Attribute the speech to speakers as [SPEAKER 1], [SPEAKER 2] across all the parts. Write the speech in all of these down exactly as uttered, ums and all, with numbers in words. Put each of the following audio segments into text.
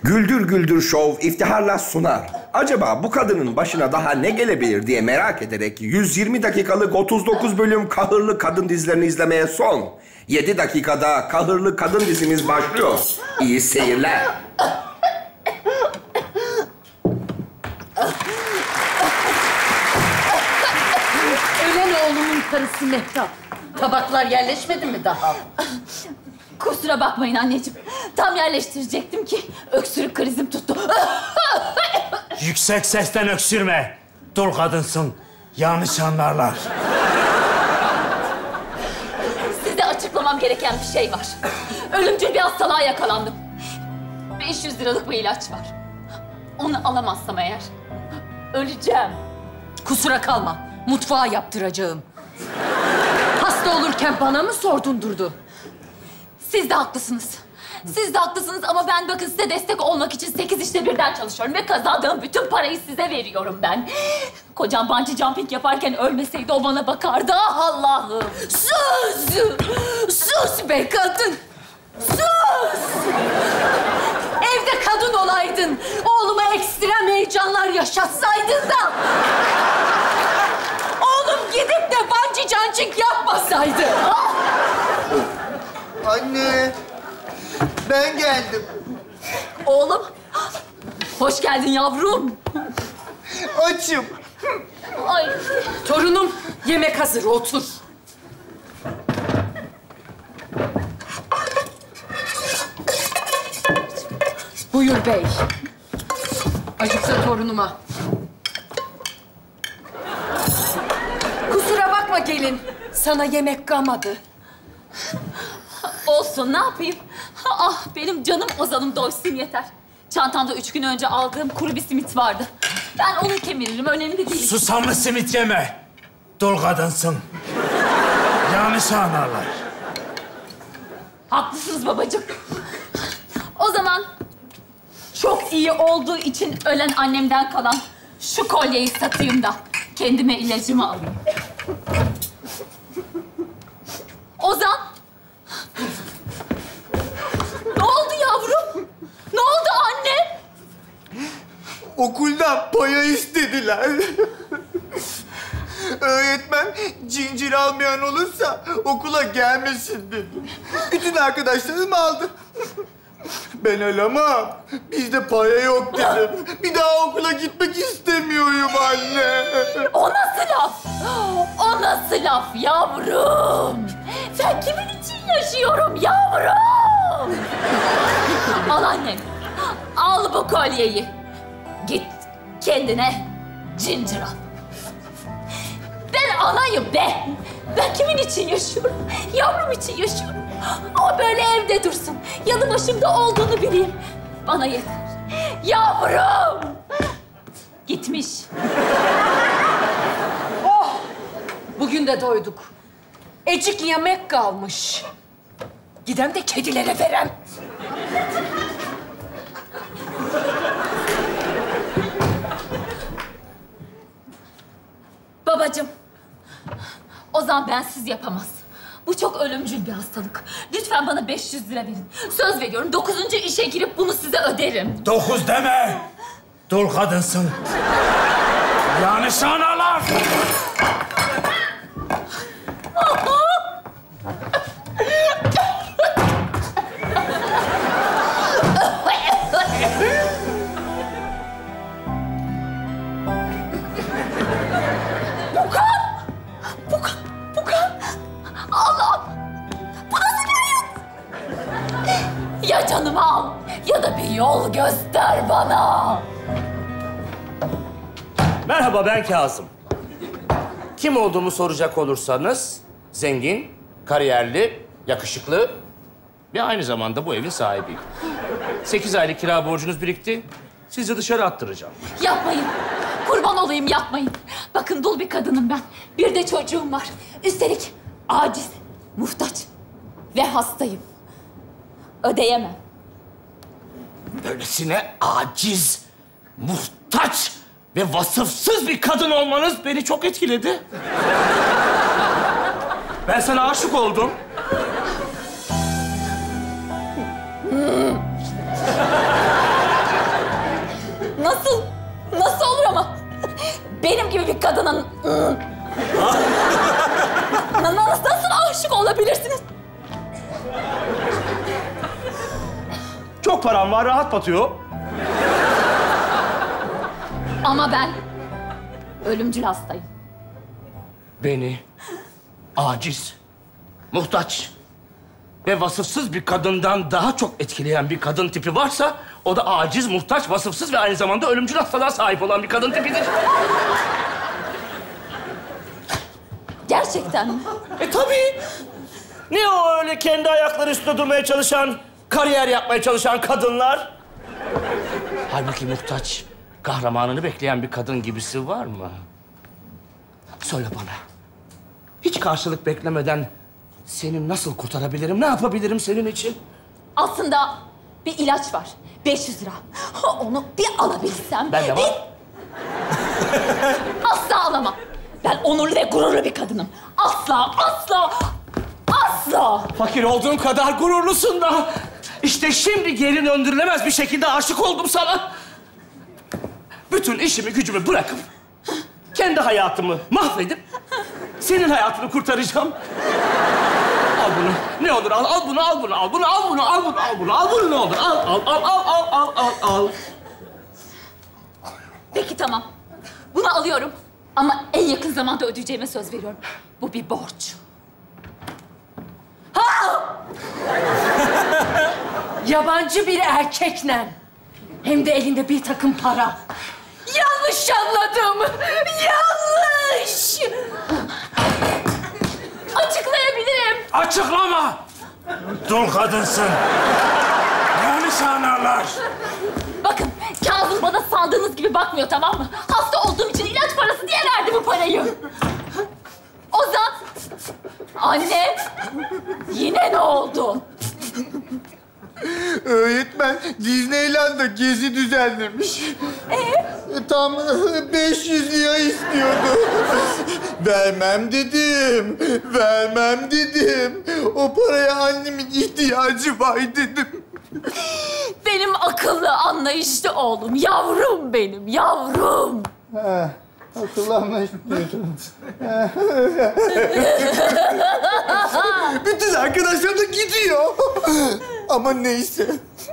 [SPEAKER 1] Güldür Güldür Show iftiharla sunar. Acaba bu kadının başına daha ne gelebilir diye merak ederek yüz yirmi dakikalık otuz dokuz bölüm kahırlı kadın dizilerini izlemeye son. yedi dakikada kahırlı kadın dizimiz başlıyor. İyi seyirler.
[SPEAKER 2] Ölen oğlumun karısı Mehtap. Tabaklar yerleşmedi mi daha?
[SPEAKER 3] Kusura bakmayın anneciğim. Tam yerleştirecektim ki öksürük krizim tuttu.
[SPEAKER 4] Yüksek sesten öksürme. Dul kadınsın. Yanlış anlarlar.
[SPEAKER 3] Size açıklamam gereken bir şey var. Ölümcül bir hastalığa yakalandım. beş yüz liralık bir ilaç var. Onu alamazsam eğer öleceğim.
[SPEAKER 2] Kusura kalma. Mutfağa yaptıracağım. Hasta olurken bana mı sordun durdu?
[SPEAKER 3] Siz de haklısınız. Siz de haklısınız ama ben bakın size destek olmak için sekiz işte birden çalışıyorum ve kazandığım bütün parayı size veriyorum ben. Kocam bungee jumping yaparken ölmeseydi o bana bakardı. Ah Allah'ım!
[SPEAKER 2] Sus! Sus be kadın! Sus! Evde kadın olaydın. Oğluma ekstrem heyecanlar yaşatsaydın da... Oğlum gidip de bungee jumping yapmasaydı.
[SPEAKER 5] Anne, ben geldim.
[SPEAKER 3] Oğlum, hoş geldin yavrum.
[SPEAKER 5] Açım.
[SPEAKER 3] Ay.
[SPEAKER 2] Torunum, yemek hazır, otur. Buyur bey. Acıksa torunuma. Kusura bakma gelin, sana yemek kalmadı.
[SPEAKER 3] Olsun, ne yapayım? Ah, benim canım Ozan'ım doysun yeter. Çantamda üç gün önce aldığım kuru bir simit vardı. Ben onu kemiririm, önemli değil.
[SPEAKER 4] Susamlı simit yeme. Dul kadınsın. Yanlış anlarlar.
[SPEAKER 3] Haklısınız babacığım. O zaman çok iyi olduğu için ölen annemden kalan şu kolyeyi satayım da kendime ilacımı alayım. Ozan! Ne oldu yavrum? Ne oldu anne?
[SPEAKER 5] Okuldan paya istediler. Öğretmen cincir almayan olursa okula gelmesin dedi. Bütün arkadaşlarım aldı. Ben alamam. Bizde para yok dedim. Bir daha okula gitmek istemiyorum anne.
[SPEAKER 3] O nasıl laf? O nasıl laf yavrum? Ben kimin için yaşıyorum yavrum? Al annem. Al bu kolyeyi. Git kendine cincir al. Ben anayım be. Ben kimin için yaşıyorum? Yavrum için yaşıyorum. O böyle evde dursun. Yanı başımda olduğunu bileyim. Bana yeter. Yavrum! Gitmiş.
[SPEAKER 2] Oh! Bugün de doyduk. Ecik yemek kalmış. Gidem de kedilere verem.
[SPEAKER 3] Babacığım, Ozan bensiz yapamaz. Bu çok ölümcül bir hastalık. Lütfen bana beş yüz lira verin. Söz veriyorum, dokuzuncu işe girip bunu size öderim.
[SPEAKER 4] Dokuz deme. Dul kadınsın. Yanlış anlarlar.
[SPEAKER 3] Ya canımı al ya da bir yol göster bana.
[SPEAKER 6] Merhaba, ben Kazım. Kim olduğumu soracak olursanız, zengin, kariyerli, yakışıklı ve aynı zamanda bu evin sahibiyim. Sekiz aylık kira borcunuz birikti. Sizi dışarı attıracağım.
[SPEAKER 3] Yapmayın. Kurban olayım yapmayın. Bakın dul bir kadınım ben. Bir de çocuğum var. Üstelik aciz, muhtaç ve hastayım. Ödeyemem.
[SPEAKER 6] Böylesine aciz, muhtaç ve vasıfsız bir kadın olmanız beni çok etkiledi. Ben sana aşık oldum.
[SPEAKER 3] benim gibi bir kadının... nasıl, nasıl aşık olabilirsiniz?
[SPEAKER 6] Çok param var, rahat batıyor.
[SPEAKER 3] Ama ben ölümcül hastayım.
[SPEAKER 6] Beni aciz, muhtaç ve vasıfsız bir kadından daha çok etkileyen bir kadın tipi varsa... o da aciz, muhtaç, vasıfsız ve aynı zamanda ölümcül hastalığa sahip olan bir kadın tipidir.
[SPEAKER 3] Gerçekten mi?
[SPEAKER 6] E tabii. Ne o öyle kendi ayakları üstünde durmaya çalışan, kariyer yapmaya çalışan kadınlar? Halbuki muhtaç, kahramanını bekleyen bir kadın gibisi var mı? Söyle bana. Hiç karşılık beklemeden seni nasıl kurtarabilirim, ne yapabilirim senin için?
[SPEAKER 3] Aslında bir ilaç var. beş yüz lira. Onu bir alabilsem...
[SPEAKER 6] Ben de var.
[SPEAKER 3] Bir... Asla alamam. Ben onurlu ve gururlu bir kadınım. Asla, asla, asla.
[SPEAKER 6] Fakir olduğun kadar gururlusun da. İşte şimdi geri döndürülemez bir şekilde aşık oldum sana. Bütün işimi gücümü bırakıp... kendi hayatımı mahvedip... senin hayatını kurtaracağım. Al bunu. Ne olur al, al bunu, al bunu, al bunu, al bunu, al bunu, al bunu, al bunu ne olur. Al, al, al, al, al, al, al, al.
[SPEAKER 3] Peki tamam. Bunu alıyorum. Ama en yakın zamanda ödeyeceğime söz veriyorum. Bu bir borç. Ha!
[SPEAKER 2] Yabancı bir erkekle. Hem de elinde bir takım para. Yanlış anladım. Yanlış.
[SPEAKER 3] Açıklayabilirim.
[SPEAKER 4] Açıklama! Dul kadınsın. Yanlış anlarlar.
[SPEAKER 3] Bakın Kazım bana sandığınız gibi bakmıyor, tamam mı? Hasta olduğum için ilaç parası diye verdi bu parayı. Ozan, anne, yine ne oldu?
[SPEAKER 5] Öğretmen Disneyland'da gezi düzenlemiş. Ee? Tam beş yüz lira istiyordu. Vermem dedim, vermem dedim. O paraya annemin ihtiyacı var dedim.
[SPEAKER 3] Benim akıllı, anlayışlı oğlum, yavrum benim, yavrum.
[SPEAKER 5] Ha, akıllı anlayışlı diyorsunuz. Bütün arkadaşlar da gidiyor. Ama neyse.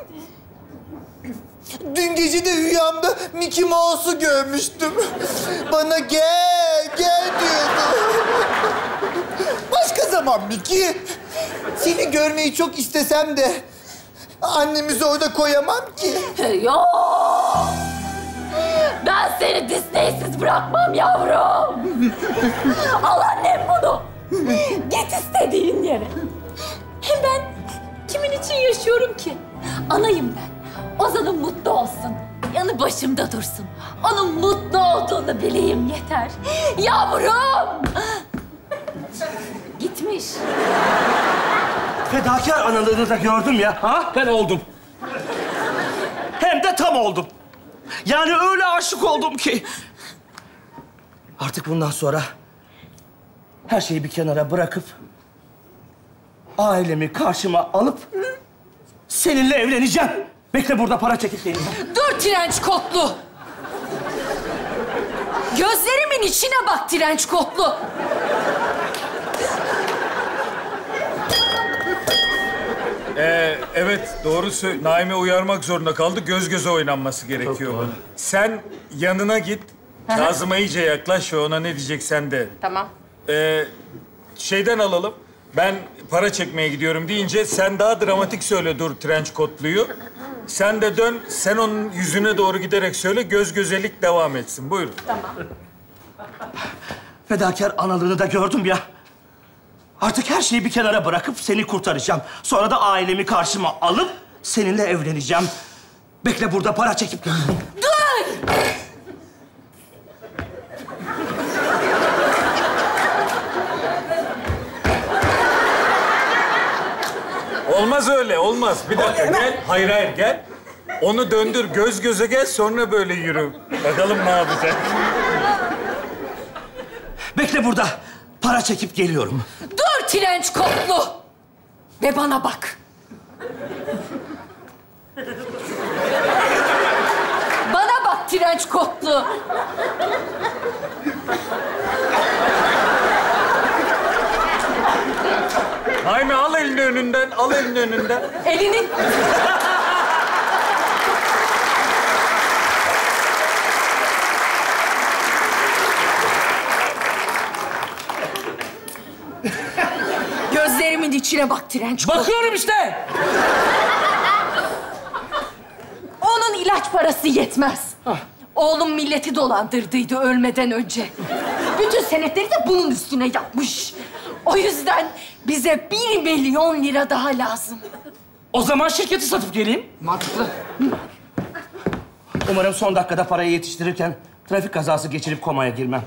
[SPEAKER 5] Dün gece de rüyamda Mickey Mouse'u görmüştüm. Bana gel, gel diyordu. Başka zaman Mickey. Seni görmeyi çok istesem de annemizi orada koyamam ki.
[SPEAKER 3] Yok! Ben seni Disney'siz bırakmam yavrum. Al annem bunu. Git istediğin yere. Hem ben kimin için yaşıyorum ki? Anayım ben. Ozan'ın mutlu olsun. Yanı başımda dursun. Onun mutlu olduğunu bileyim yeter. Yavrum! Gitmiş.
[SPEAKER 6] Fedakar analığını da gördüm ya. Ha? Ben oldum. Hem de tam oldum. Yani öyle aşık oldum ki. Artık bundan sonra her şeyi bir kenara bırakıp ailemi karşıma alıp seninle evleneceğim. Bekle burada, para çekip geleceğim.
[SPEAKER 2] Dur trenç kotlu. Gözlerimin içine bak trenç kotlu.
[SPEAKER 7] Ee, evet, doğru söyle. Naime uyarmak zorunda kaldı. Göz göze oynanması gerekiyor bunun. Sen yanına git. Kazım'a iyice yaklaş ve ona ne diyeceksen de.
[SPEAKER 2] Tamam.
[SPEAKER 7] Ee, şeyden alalım. Ben para çekmeye gidiyorum deyince sen daha dramatik söyle dur trenç kotluyu. Sen de dön, sen onun yüzüne doğru giderek söyle, göz gözelik devam etsin. Buyurun.
[SPEAKER 2] Tamam.
[SPEAKER 6] Fedakar analığını da gördüm ya. Artık her şeyi bir kenara bırakıp seni kurtaracağım. Sonra da ailemi karşıma alıp seninle evleneceğim. Bekle burada, para çekip geliyorum.
[SPEAKER 2] Dur!
[SPEAKER 7] Olmaz öyle, olmaz. Bir dakika, gel. Hayır, hayır, gel. Onu döndür, göz göze gel, sonra böyle yürü. Bakalım ne yapacak.
[SPEAKER 6] Bekle burada, para çekip geliyorum.
[SPEAKER 2] Dur trenç kotlu. Ve bana bak. Bana bak trenç kotlu.
[SPEAKER 7] Naime al elini önünden, al elini önünden.
[SPEAKER 2] Elini... Gözlerimin içine bak Trenç.
[SPEAKER 6] Bakıyorum işte.
[SPEAKER 2] Onun ilaç parası yetmez. Oğlum milleti dolandırdıydı ölmeden önce. Bütün senetleri de bunun üstüne yapmış. O yüzden bize bir milyon lira daha lazım.
[SPEAKER 6] O zaman şirketi satıp geleyim.
[SPEAKER 2] Mantıklı.
[SPEAKER 6] Umarım son dakikada parayı yetiştirirken trafik kazası geçirip komaya girmem.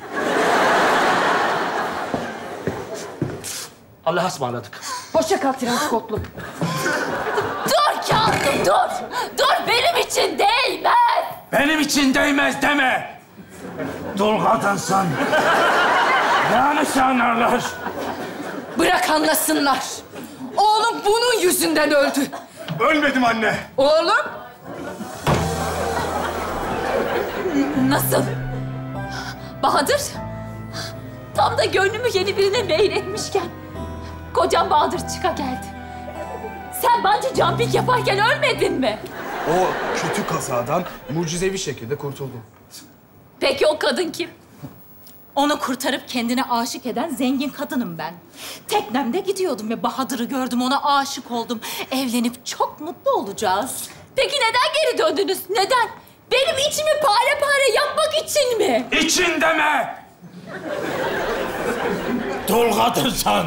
[SPEAKER 6] Allah'a ısmarladık.
[SPEAKER 2] Hoşça kal Transkotlu.
[SPEAKER 3] Dur Kazım, dur! Dur, benim için değmez!
[SPEAKER 4] Benim için değmez deme. Dul kadınsın. Yanlış anlarlar.
[SPEAKER 2] Bırak anlasınlar. Oğlum bunun yüzünden öldü.
[SPEAKER 5] Ölmedim anne.
[SPEAKER 2] Oğlum?
[SPEAKER 3] Nasıl? Bahadır? Tam da gönlümü yeni birine meyletmişken kocam Bahadır çıka geldi. Sen bungee jumping yaparken ölmedin mi?
[SPEAKER 8] O kötü kazadan mucizevi şekilde kurtuldum.
[SPEAKER 3] Peki o kadın kim?
[SPEAKER 9] Onu kurtarıp kendine aşık eden zengin kadınım ben. Teknemde gidiyordum ve Bahadır'ı gördüm, ona aşık oldum. Evlenip çok mutlu olacağız.
[SPEAKER 3] Peki neden geri döndünüz? Neden? Benim içimi pare pare yapmak için mi?
[SPEAKER 4] İçin deme. Dul kadınsın.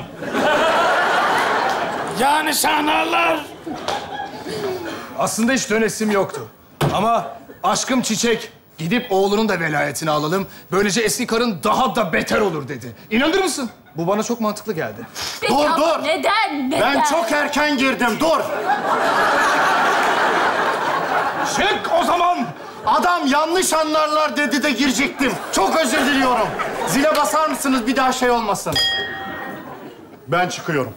[SPEAKER 4] Yanlış anlarlar.
[SPEAKER 8] Aslında hiç dönesim yoktu. Ama aşkım Çiçek gidip oğlunun da velayetini alalım. Böylece eski karın daha da beter olur dedi. İnanır mısın? Bu bana çok mantıklı geldi.
[SPEAKER 3] Peki
[SPEAKER 5] Dur,
[SPEAKER 3] ama
[SPEAKER 5] dur.
[SPEAKER 3] neden? Neden?
[SPEAKER 5] Ben çok erken girdim, dur. Çık o zaman. Adam yanlış anlarlar dedi de girecektim. Çok özür diliyorum. Zile basar mısınız bir daha şey olmasın? Ben çıkıyorum.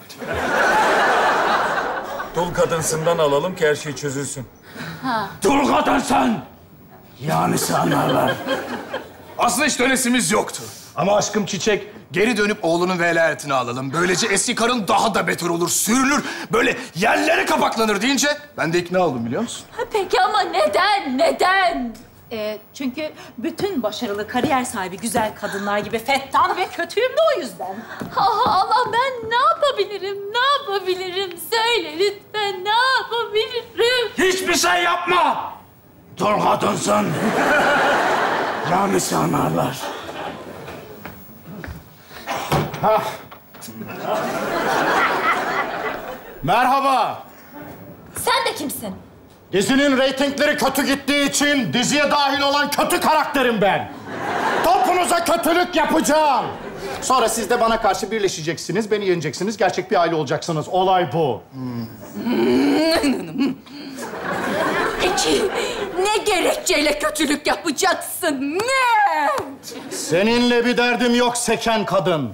[SPEAKER 7] Dul kadınsından alalım ki her şey çözülsün.
[SPEAKER 4] Dul kadınsın. Yanlış anlarlar.
[SPEAKER 8] Aslında hiç dönesimiz yoktu. Ama aşkım Çiçek geri dönüp oğlunun velayetini alalım. Böylece eski karın daha da beter olur, sürünür. Böyle yerlere kapaklanır deyince ben de ikna oldum biliyor musun?
[SPEAKER 3] Peki ama neden? Neden?
[SPEAKER 9] Ee, çünkü bütün başarılı kariyer sahibi güzel kadınlar gibi fettan ve kötüyüm de o yüzden.
[SPEAKER 3] Ah Allah, ben ne yapabilirim? Ne yapabilirim? Söyle lütfen, ne yapabilirim?
[SPEAKER 4] Hiçbir şey yapma. Dul kadınsın. Yanlış anlarlar.
[SPEAKER 5] Merhaba.
[SPEAKER 3] Sen de kimsin?
[SPEAKER 5] Dizinin reytingleri kötü gittiği için diziye dahil olan kötü karakterim ben. Topunuza kötülük yapacağım. Sonra siz de bana karşı birleşeceksiniz, beni yeneceksiniz. Gerçek bir aile olacaksınız. Olay bu.
[SPEAKER 2] Peki ne gerekçeyle kötülük yapacaksın? Ne?
[SPEAKER 5] Seninle bir derdim yok seken kadın.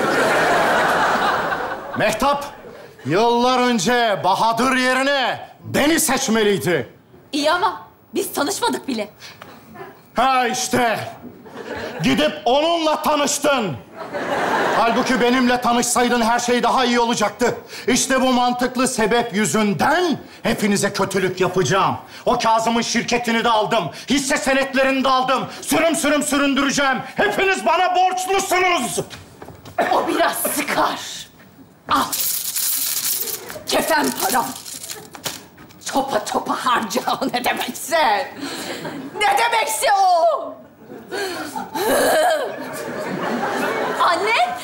[SPEAKER 5] Mehtap, yıllar önce Bahadır yerine beni seçmeliydi.
[SPEAKER 3] İyi ama biz tanışmadık bile.
[SPEAKER 5] Ha işte. Gidip onunla tanıştın. Halbuki benimle tanışsaydın her şey daha iyi olacaktı. İşte bu mantıklı sebep yüzünden hepinize kötülük yapacağım. O Kazım'ın şirketini de aldım. Hisse senetlerini de aldım. Sürüm sürüm süründüreceğim. Hepiniz bana borçlusunuz.
[SPEAKER 2] O biraz sıkar. Al. Kefen param. Topa topa harca o ne demekse. Ne demekse o.
[SPEAKER 3] Anne!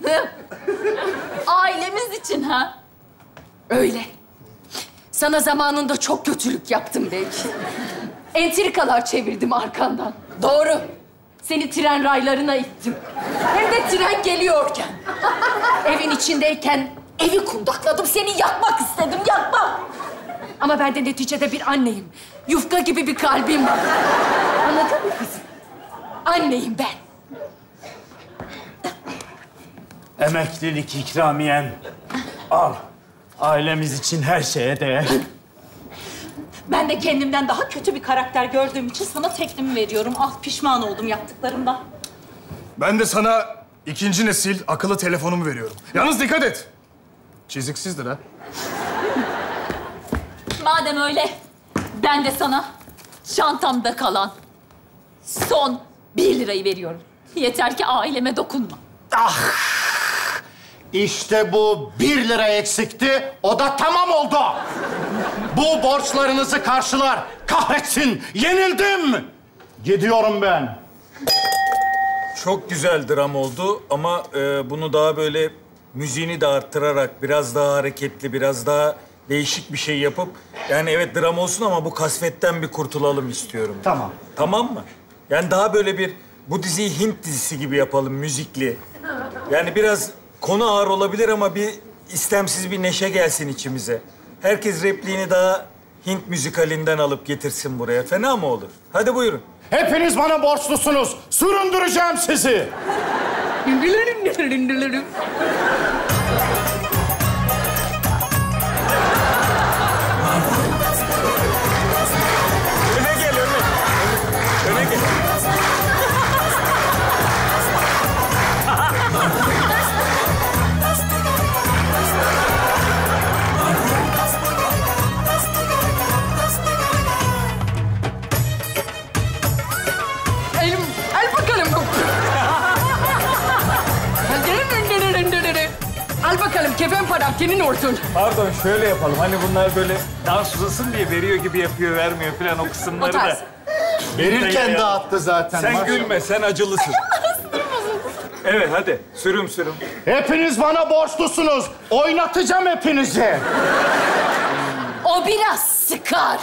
[SPEAKER 3] Ailemiz için ha?
[SPEAKER 2] Öyle. Sana zamanında çok kötülük yaptım belki. Entrikalar çevirdim arkandan. Doğru. Seni tren raylarına ittim. Hem de tren geliyorken. Evin içindeyken evi kundakladım. Seni yakmak istedim, yakmak. Ama ben de neticede bir anneyim. Yufka gibi bir kalbim var. Anladın mı kızım? Anneyim ben.
[SPEAKER 4] Emeklilik ikramiyem. Al. Ailemiz için her şeye değer.
[SPEAKER 9] Ben de kendimden daha kötü bir karakter gördüğüm için sana teklimi veriyorum. Ah, pişman oldum yaptıklarımdan.
[SPEAKER 8] Ben de sana ikinci nesil akıllı telefonumu veriyorum. Yalnız dikkat et. Çiziksizdir ha.
[SPEAKER 3] Madem öyle, ben de sana çantamda kalan son bir lirayı veriyorum. Yeter ki aileme dokunma.
[SPEAKER 10] Ah! İşte bu bir lira eksikti, o da tamam oldu. Bu borçlarınızı karşılar. Kahretsin, yenildim. Gidiyorum ben.
[SPEAKER 7] Çok güzel dram oldu ama e, bunu daha böyle müziğini de arttırarak, biraz daha hareketli, biraz daha değişik bir şey yapıp... Yani evet dram olsun ama bu kasvetten bir kurtulalım istiyorum.
[SPEAKER 10] Tamam.
[SPEAKER 7] Tamam mı? Yani daha böyle bir, bu diziyi Hint dizisi gibi yapalım, müzikli. Yani biraz konu ağır olabilir ama bir istemsiz bir neşe gelsin içimize. Herkes repliğini daha Hint müzikalinden alıp getirsin buraya. Fena mı olur? Hadi buyurun.
[SPEAKER 10] Hepiniz bana borçlusunuz. Süründüreceğim sizi.
[SPEAKER 7] Öne gel, öne. Öne gel.
[SPEAKER 2] Elim, al bakalım. Al bakalım, kefen param senin olsun.
[SPEAKER 7] Pardon, şöyle yapalım. Hani bunlar böyle dans uzasın diye veriyor gibi yapıyor, vermiyor falan o kısımları
[SPEAKER 2] O tarz.
[SPEAKER 7] da.
[SPEAKER 10] Verirken dağıttı zaten.
[SPEAKER 7] Sen
[SPEAKER 10] Maşallah.
[SPEAKER 7] gülme, sen acılısın. Evet, hadi. Sürüm sürüm.
[SPEAKER 10] Hepiniz bana borçlusunuz. Oynatacağım hepinizi.
[SPEAKER 2] O biraz sıkar.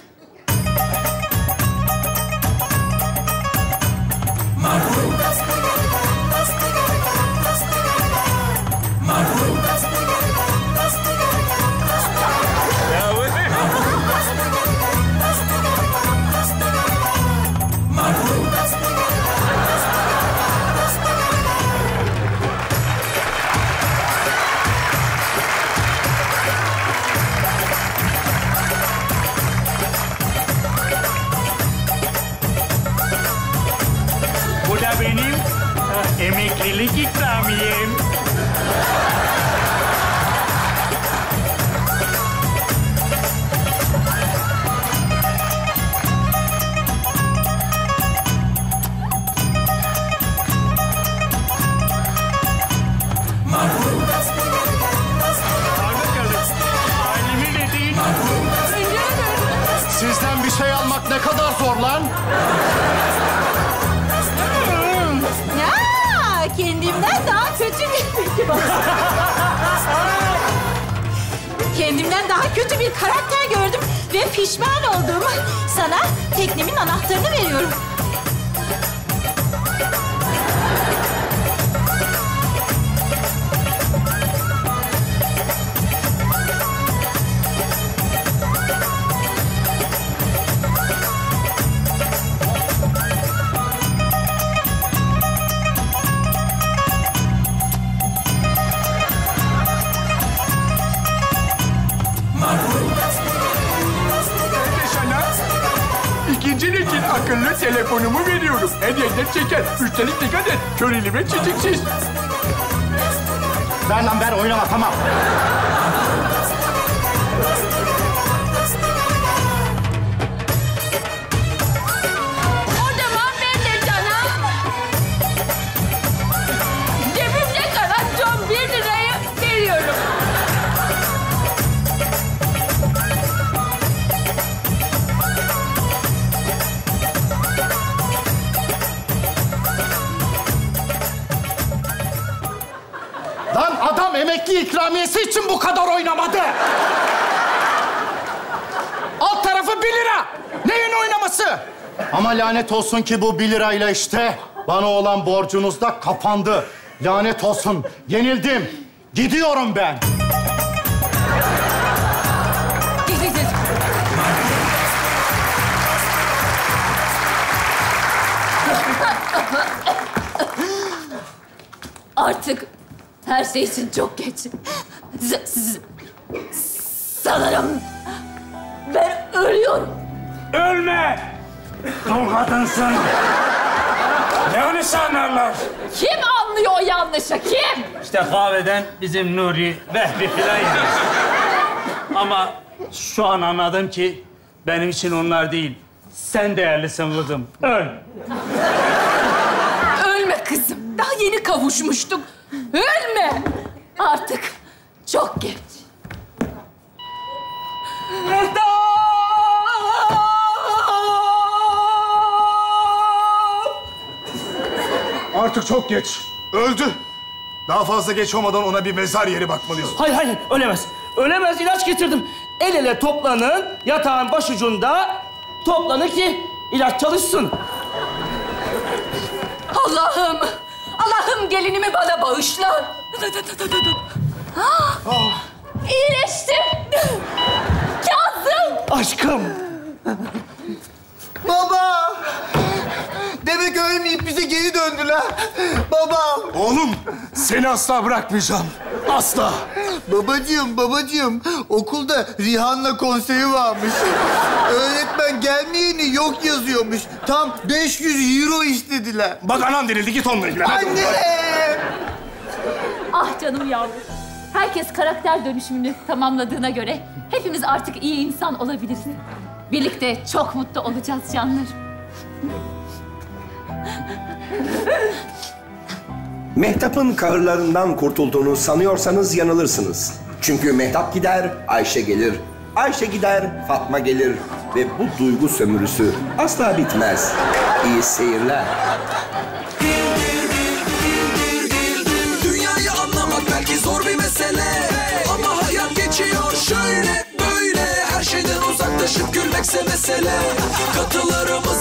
[SPEAKER 7] Ya bu ne?
[SPEAKER 4] Bu da benim e, emeklilik ikramiyem. Al bakalım. Ailemin dediğin.
[SPEAKER 10] Sizden bir şey almak ne kadar zor lan?
[SPEAKER 9] Ya, kendimden daha kötü bir... Kendimden daha kötü bir karakter gördüm ve pişman oldum. Sana teknemin anahtarını veriyorum.
[SPEAKER 11] Sana ikinci nesil akıllı telefonumu veriyorum. Her yerden çeker. Üstelik dikkat et. Köreli ve çiziksiz.
[SPEAKER 10] Ver lan ver, oynama tamam.
[SPEAKER 2] O zaman ben de sana cebimde kalan son bir lirayı veriyorum.
[SPEAKER 10] Lan adam emekli ikramiyesi için bu kadar oynamadı. Alt tarafı bir lira. Neyin oynaması? Ama lanet olsun ki bu bir lirayla işte bana olan borcunuz da kapandı. Lanet olsun. Yenildim. Gidiyorum ben.
[SPEAKER 3] Artık her şey için çok geç. Z- z- sanırım ben ölüyorum.
[SPEAKER 4] Ölme! Dul kadınsın. Ne yanlış anlarlar?
[SPEAKER 3] Kim anlıyor o yanlışı? Kim?
[SPEAKER 4] İşte kahveden bizim Nuri, Vehbi filan yani. Ama şu an anladım ki benim için onlar değil, sen değerlisin kızım. Öl.
[SPEAKER 2] Ölme kızım. Daha yeni kavuşmuştuk. Ölme.
[SPEAKER 3] Artık çok geç.
[SPEAKER 8] Artık çok geç. Öldü. Daha fazla geç olmadan ona bir mezar yeri bakmalıyız.
[SPEAKER 6] Hayır, hayır. Ölemez. Ölemez. İlaç getirdim. El ele toplanın. Yatağın başucunda toplanın ki ilaç çalışsın.
[SPEAKER 2] Allah'ım. Allah'ım gelinimi bana bağışla.
[SPEAKER 3] Ah, İyileştim. Kazım.
[SPEAKER 6] Aşkım.
[SPEAKER 5] Baba! Demek ölmeyip bize geri döndüler. Babam!
[SPEAKER 8] Oğlum, seni asla bırakmayacağım. Asla.
[SPEAKER 5] Babacığım, babacığım. Okulda Rihanna konseri varmış. Öğretmen gelmeyeni yok yazıyormuş. Tam beş yüz euro istediler.
[SPEAKER 8] Bak anan denildi, git onunla ilgilen. Hadi.
[SPEAKER 5] Anne!
[SPEAKER 3] Ah canım yavrum. Herkes karakter dönüşümünü tamamladığına göre hepimiz artık iyi insan olabiliriz. Birlikte çok mutlu olacağız canlarım.
[SPEAKER 1] Mehtap'ın kahırlarından kurtulduğunu sanıyorsanız yanılırsınız. Çünkü Mehtap gider, Ayşe gelir. Ayşe gider, Fatma gelir. Ve bu duygu sömürüsü asla bitmez. İyi seyirler.
[SPEAKER 12] Dünyayı anlamak belki zor bir mesele, ama hayat geçiyor şöyle böyle. Her şeyden uzaklaşıp gülmekse mesele. Katılarım